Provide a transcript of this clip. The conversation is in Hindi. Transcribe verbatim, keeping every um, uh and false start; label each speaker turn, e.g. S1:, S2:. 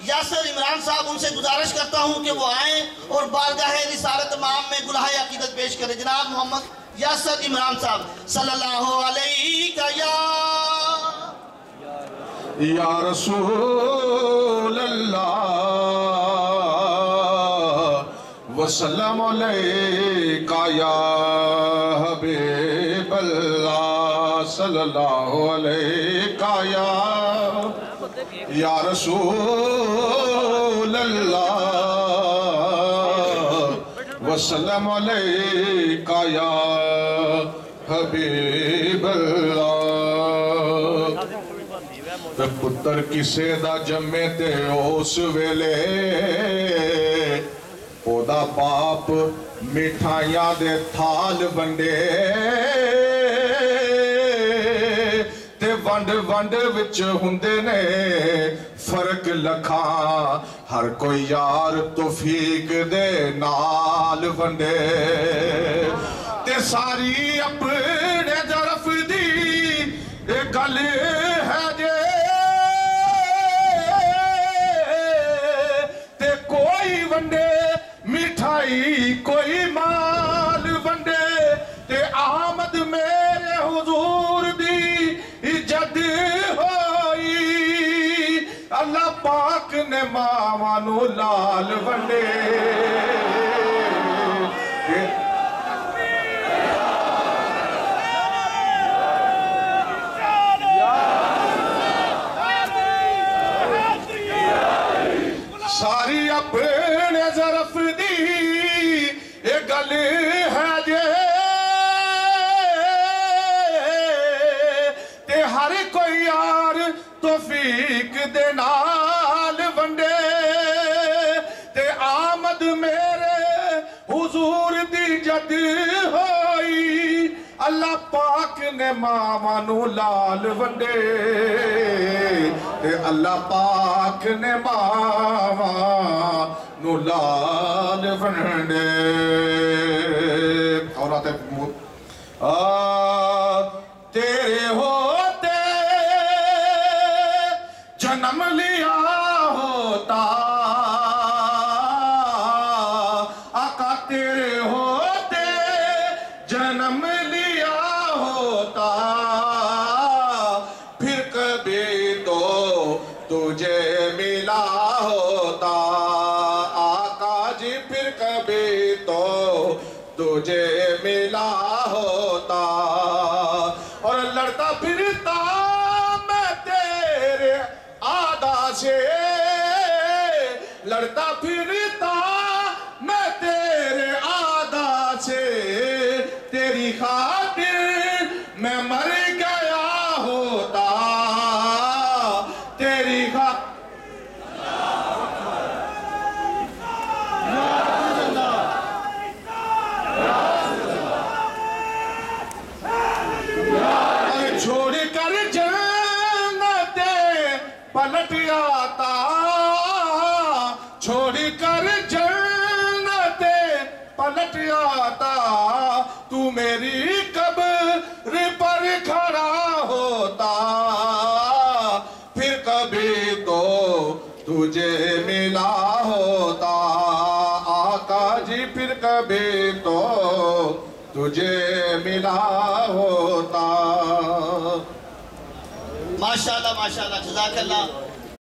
S1: यासर इमरान साहब, उनसे गुजारिश करता हूँ कि वो आए और बारगाह रिसालत माम में गुलाह अकीदत पेश करें। जनाब मोहम्मद यासर इमरान साहब सल्लल्लाहु अलैहि
S2: या रसूल अल्लाह वसल्लम अलैका या हबीब अल्लाह सल्लल्लाहु अलैका या या रसूल अल्लाह वसल्लम अलैका या हबीब अल्लाह। पुत्र किसे दा जम्मे ते उस वेले ओदा बाप मिठाइयां दे थाल वंडे ते वंड वंड विच हुंदे ने फर्क लखा, हर कोई यार तौफीक दे नाल वंडे ते सारी अपने तरफ दी गल है जे वंडे मिठाई कोई माल वंडे ते आमद मेरे हुजूर दी इज्जत होई, अल्लाह पाक ने मावां नू लाल वंडे। सारी अपने ज़रफ दी ये गल है जे ते हर कोई यार तौफीक दे नाल वंडे ते आमद मेरे हुजूर दी जद होई, अल्लाह पाक ने मावां नू लाल वंडे ते अल्लाह पाक ने मावां नू लाल वंडे। और आते आ तेरे होते जन्म लिया होता, आका तेरे होते जन्म लिया होता, फिर कभी तो तुझे मिला होता, आका जी फिर कभी तो तुझे मिला होता, और लड़ता फिरता मैं तेरे आदा से, लड़ता फिरता मैं तेरे आदा से, तेरी खातिर मैं मर गया होता, तेरी खातिर छोड़ कर जन्नते पलट आता, छोड़ कर जन्नते पलट आता, तू मेरी कब्र पर खड़ा होता, फिर कभी तो तुझे मिला होता, आका जी फिर कभी तो तुझे मिला होता।
S1: माशाल्लाह माशाल्लाह, जज़ाकल्लाह।